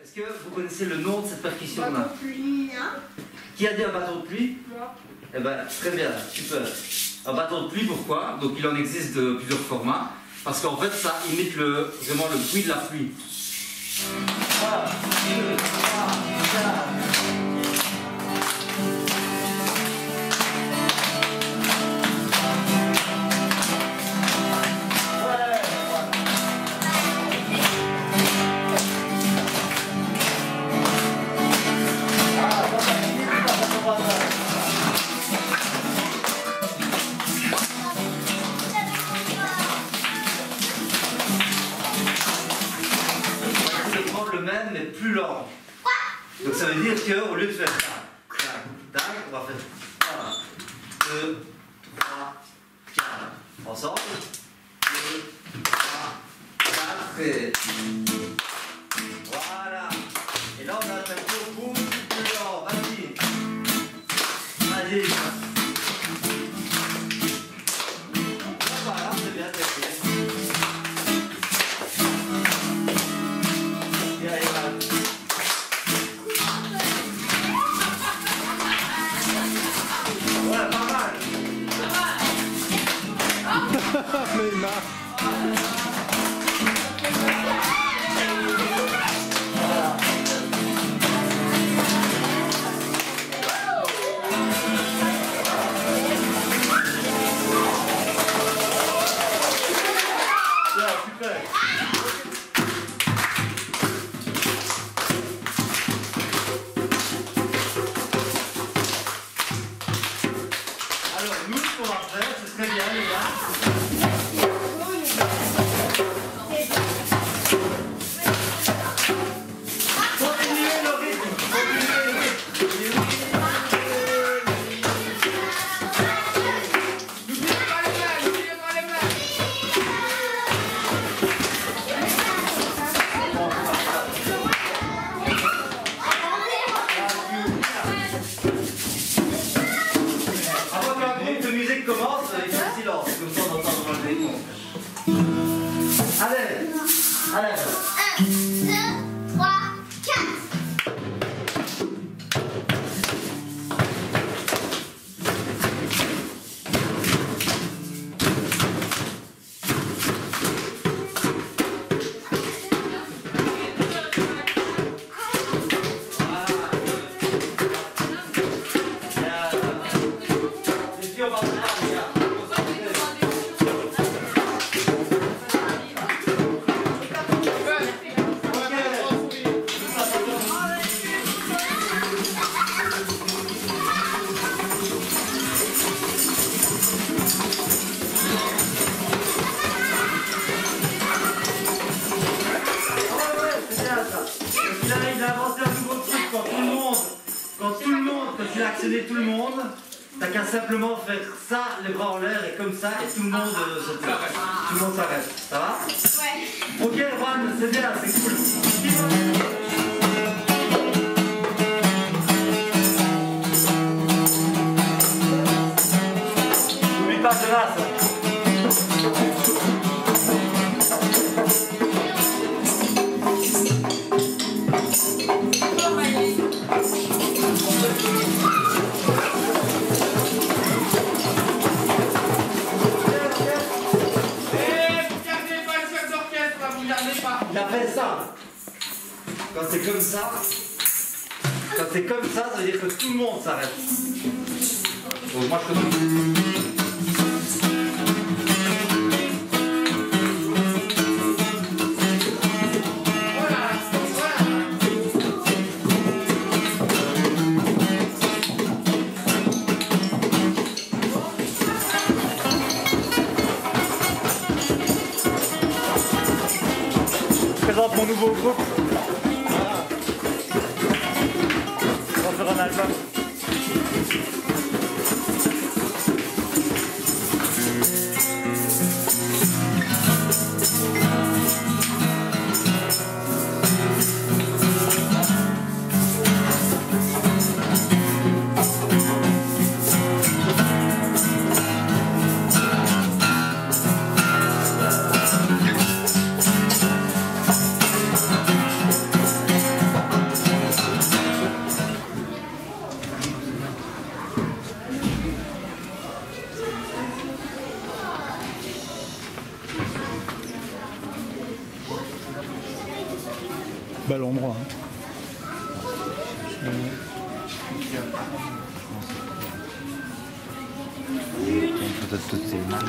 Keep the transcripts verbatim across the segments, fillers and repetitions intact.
Est-ce que vous connaissez le nom de cette percussion-là? Bâton de pluie, hein? Qui a dit un bâton de pluie? Moi. Eh ben, très bien, super. Un bâton de pluie, pourquoi? Donc il en existe de plusieurs formats. Parce qu'en fait, ça imite le, vraiment le bruit de la pluie. un, deux, trois, quatre. Même mais plus lent. Donc ça veut dire qu'au lieu de faire ça, tac, tac, on va faire un, deux, trois, quatre. Ensemble. deux, trois, quatre et voilà. Et là on a un tempo beaucoup plus lent. Vas-y. Vas-y. Voilà, c'est bien, c'est bien. Mais là. Alors, nous, ce qu'on va faire, ce serait bien, les gars. Commence avec le silence, comme ça on entend dans le décompte. Allez, allez. un, deux, trois, quatre. Actionner tout le monde, t'as qu'à simplement faire ça, les bras en l'air et comme ça, et tout le monde euh, se fait. Tout le monde s'arrête. Ça va? Ouais. Ok, Juan, c'est bien, c'est cool. N'oublie pas de là, ça. Il a fait ça. Quand c'est comme ça, quand c'est comme ça, ça veut dire que tout le monde s'arrête. Donc moi je continue. Je présente mon nouveau groupe. Voilà. On va faire un album. Bel endroit. Hein. Peut-être toutes ces mains.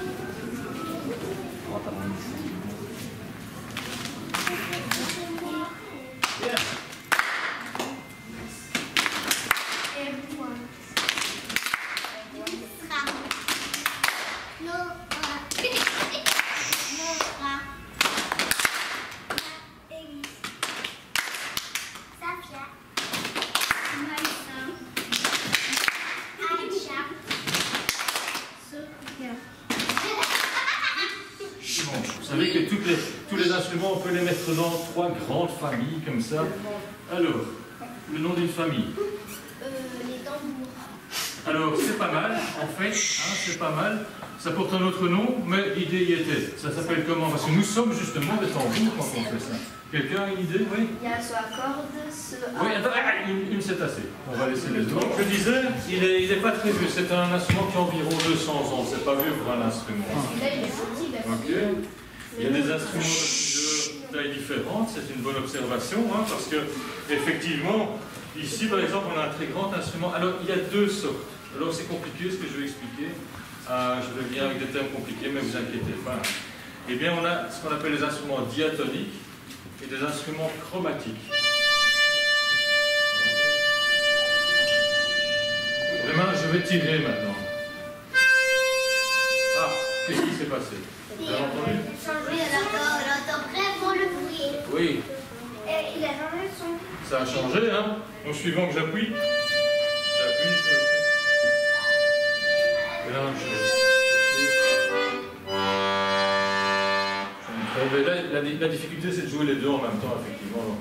Vous savez que toutes les, tous les instruments, on peut les mettre dans trois grandes familles, comme ça. Alors, le nom d'une famille. Euh, les tambours. Alors, c'est pas mal, en fait, hein, c'est pas mal. Ça porte un autre nom, mais l'idée y était. Ça s'appelle comment? Parce que nous sommes justement des tambours quand on fait ça. Quelqu'un a une idée? Oui? Il y a ce à cordes, ce à... Oui, attends, une, une c'est assez. On va laisser les autres. Je disais, il n'est il est pas très vieux. C'est un instrument qui a environ deux cents ans. C'est pas vieux pour un instrument. Là, il est petit, là. Ok. Il y a des instruments de plusieurs tailles différentes. C'est une bonne observation, hein, parce que, effectivement, ici, par exemple, on a un très grand instrument. Alors, il y a deux sortes. Alors, c'est compliqué ce que je vais expliquer. Euh, je vais venir avec des termes compliqués, mais vous inquiétez pas. Eh bien, on a ce qu'on appelle les instruments diatoniques et des instruments chromatiques. Les mains, je vais tirer maintenant. Ah, qu'est-ce qui s'est passé? Vous avez entendu? Oui, on entend, on entend vraiment le bruit. Oui, Et il a changé le son. ça a changé, hein? Donc, suivant que j'appuie, j'appuie, je me Et là, je... Mais là, la, la difficulté, c'est de jouer les deux en même temps, effectivement.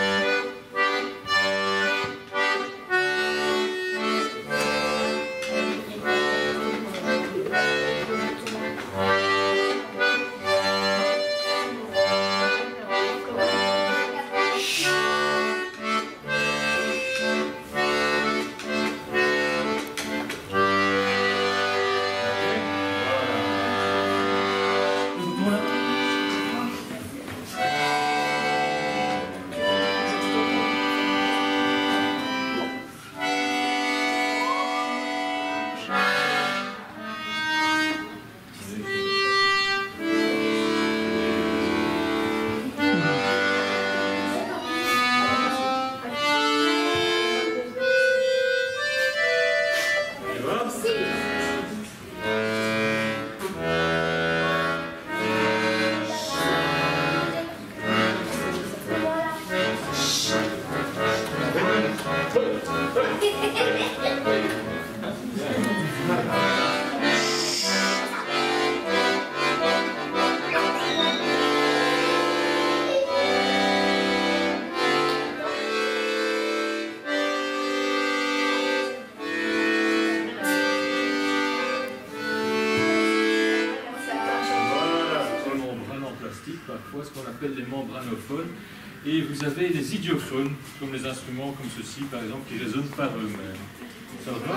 Parfois ce qu'on appelle les membranophones, et vous avez les idiophones, comme les instruments comme ceci par exemple, qui résonnent par eux-mêmes. Ça va?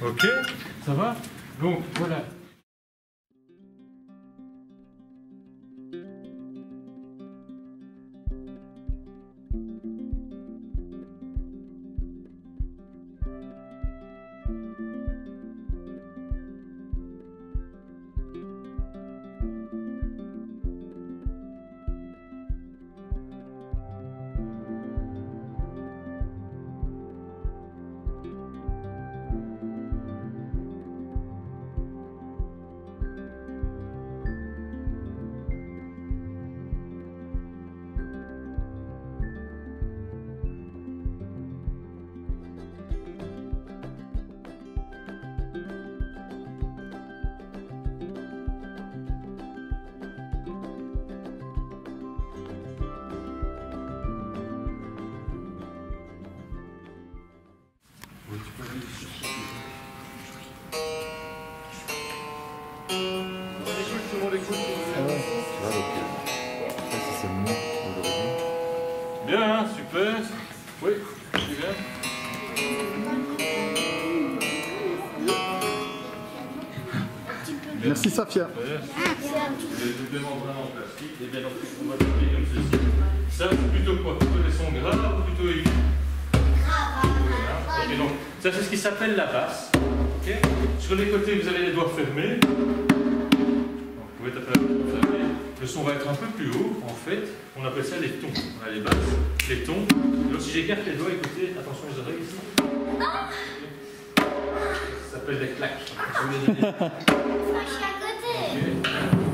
Ok, ça va? Donc voilà. Bien, super. Oui, c'est bien. Merci Safia. Les membranes en plastique, et bien donc on va appliquer comme ceci. Ça, c'est plutôt quoi? Plutôt des sons graves ou plutôt aigus? Grave. Ok, donc ça c'est ce qui s'appelle la basse. Okay. Sur les côtés, vous avez les doigts fermés. Donc, vous pouvez taper la doigt fermée. Le son va être un peu plus haut, en fait. On appelle ça les tons. On a les basses, les tons. Alors si j'écarte les doigts, écoutez, attention aux oreilles ici. Ça s'appelle des claques. Moi, je suis à côté. Okay.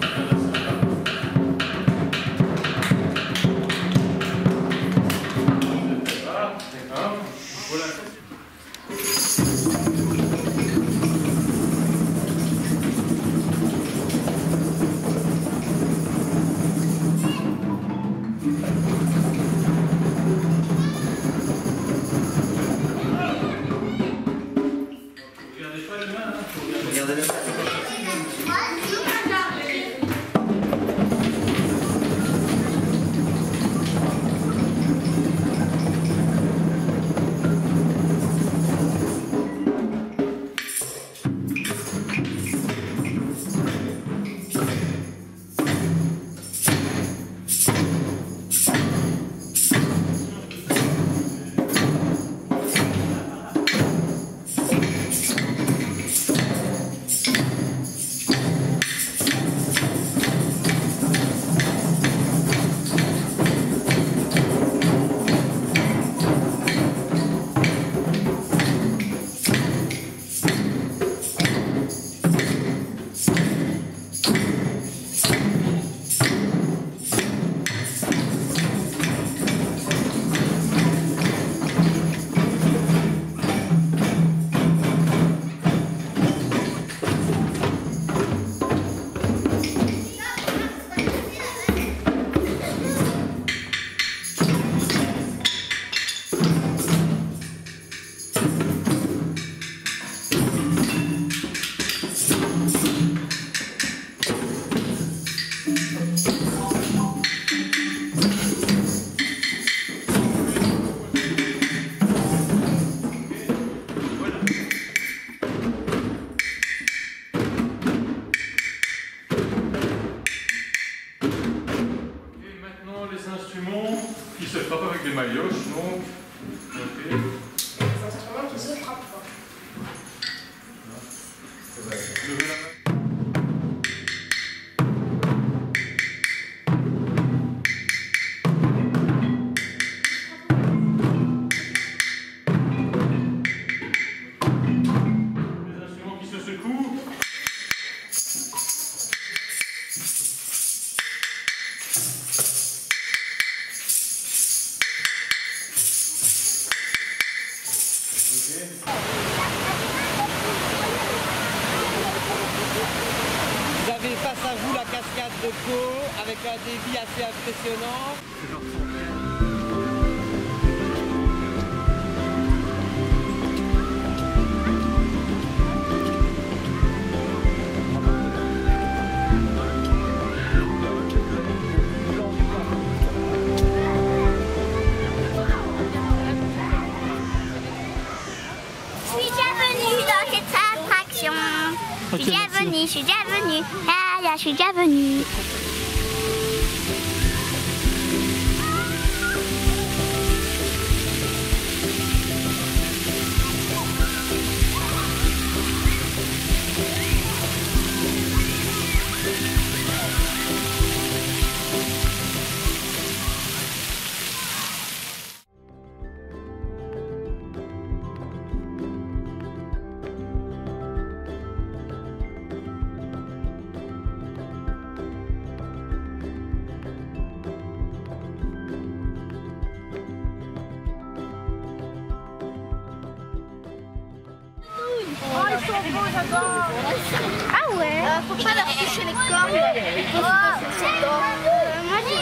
Voilà. Regardez pas les mains, hein. Regardez les mains. Qui se frappe avec des maillotches, donc. Ok. C'est un instrument qui se frappe pas. Levez la main. Les instruments qui se secouent. Vous avez face à vous la cascade de Caux avec un débit assez impressionnant. Je suis déjà venue dans cette salle. venue, je suis déjà venue. Ah là, je suis déjà venue. Oh, ils sont beaux, j'adore. Ah ouais. Euh, faut pas leur toucher les cornes. Oh, moi j'ai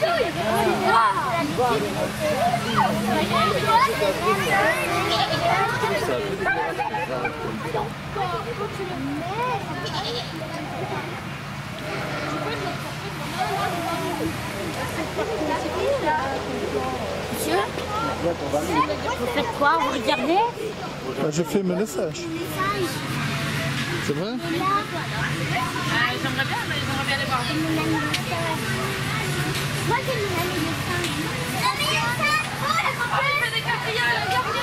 Monsieur, vous faites quoi? Vous regardez? Bah, je fais mes messages. C'est vrai? Euh, J'aimerais bien, mais j'aimerais bien les voir. Moi j'ai mis la médecin. La médecin! Oh la Oh, il fait des caprioles, regardez.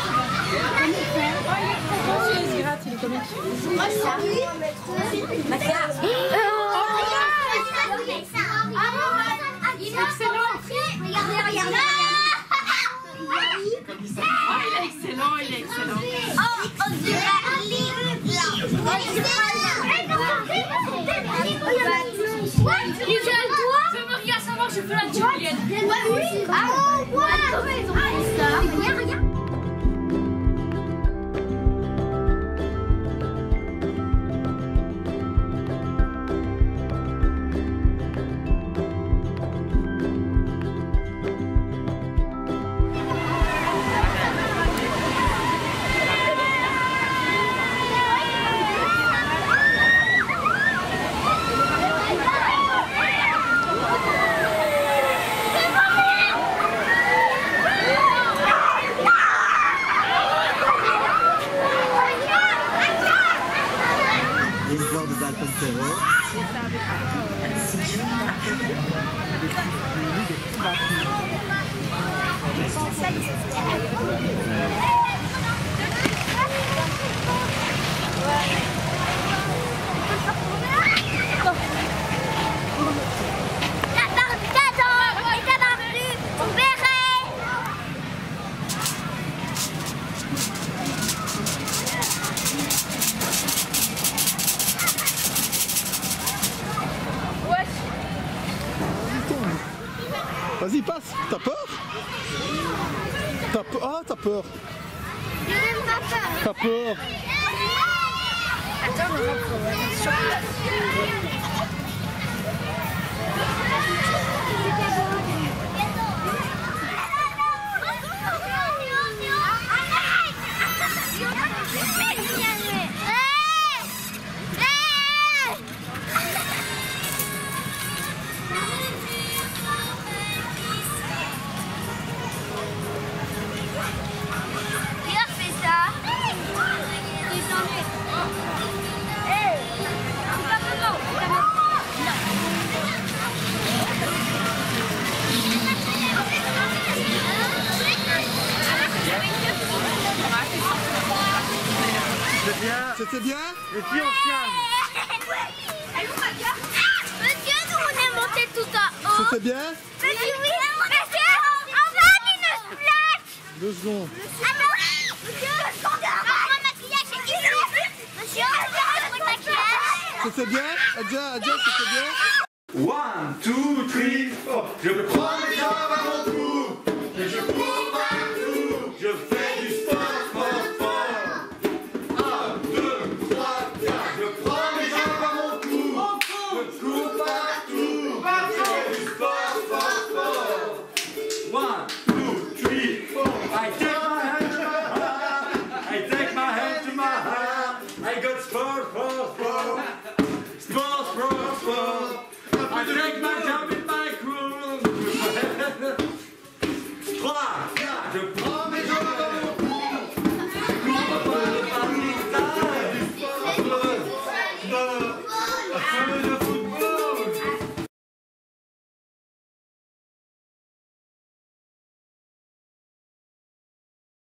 Oh, il se gratte, il est comique. Moi ça. Ma carte. Excellent. Regardez, regardez. Oh, il est excellent, il est excellent. Oh, on dirait un lit. Je me regarde savoir, je fais la Juliette. Ah, ouais. Regarde, regarde. L'histoire de Dalton Ferro. La barre d'Adam et ta barre du béret. Vas-y, passe. T'as peur? T'as peur? Ah, t'as peur. Je n'ai pas peur. T'as peur. Attends, on va prendre sur place. Qui a fait ça? C'est bien. C'était bien? Et puis on se calme. Monsieur, nous on est monté tout en haut. C'était bien? Monsieur, oui. Monsieur, on va une splash. Deux secondes. Attends, monsieur, mon maquillage est ici. Monsieur, mon maquillage. C'était bien? Adja, Adja, c'était bien? One, two, three, four. Je prends mes jambes à mon cou. Et je cours partout. Je fais du sport, sport, sport. Un, deux, trois, quatre. Je prends mes jambes à mon cou. Je cours partout. Je fais du sport, sport, sport. One, two, three, four. I take my hand to my heart. I take my hand to my heart. I got sport, sport, sport. Sport, sport, sport. I take my jump in my crew. Trois, quatre, je prends